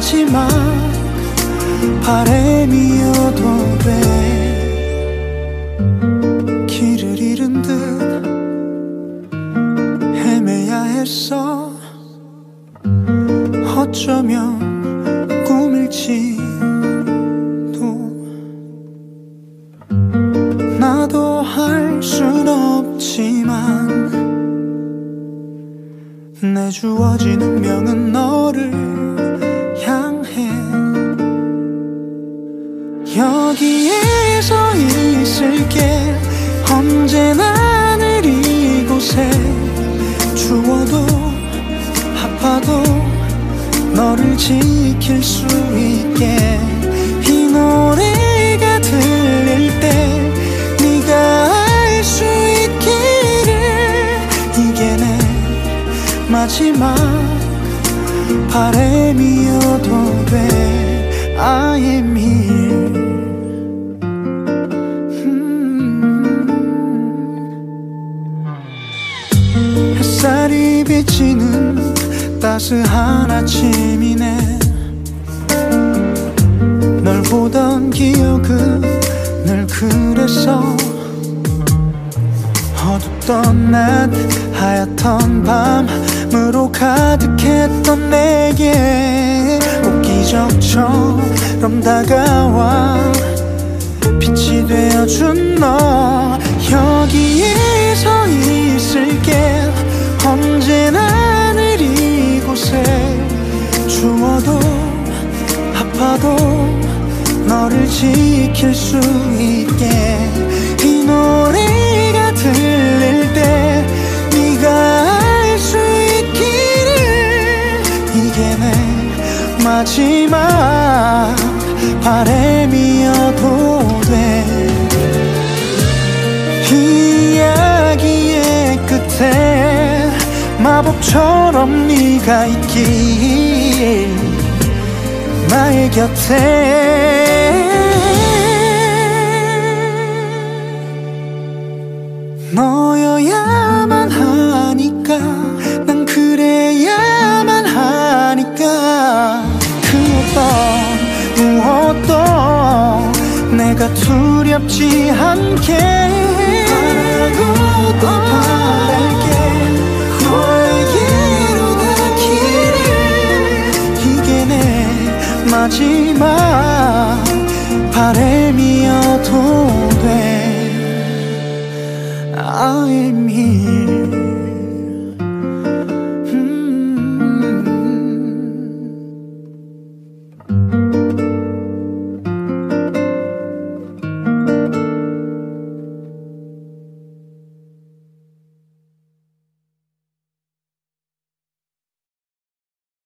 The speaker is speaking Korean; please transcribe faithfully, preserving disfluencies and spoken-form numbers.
마지막 바람이어도 돼. 길을 잃은 듯 헤매야 했어. 어쩌면 꿈일지도. 나도 할 순 없지만 내 주어진 운명은 너를 향해. 여기에서 있을게. 언제나 늘 이곳에. 추워도 아파도 너를 지킬 수 있게. 이 노래가 들릴 때 네가 알 수 있기를. 이게 내 마지막 바람이어도 돼. I am here. 음. 햇살이 비치는 따스한 아침이네. 널 보던 기억은 늘 그랬어. 어둡던 낮 하얗던 밤으로 가득했던 내게 꼭 기적처럼 다가와 빛이 되어준 너. 여기에서 있을게. 언제나 늘 이곳에. 추워도 아파도 너를 지킬 수 있게. 이 노래가 들릴 때 네가 알 수 있기를. 이게 내 마지막 바람이어도 돼. 이야기의 끝에 마법처럼 네가 있길. 나의 곁에. 너여야만 하니까. 난 그래야만 하니까. 그 어떤 무엇도 내가 두렵지 않게. 바라고 또 바랄게. 너에게로 닿기를. 이게 내 마지막 바람이어도 돼. I am here.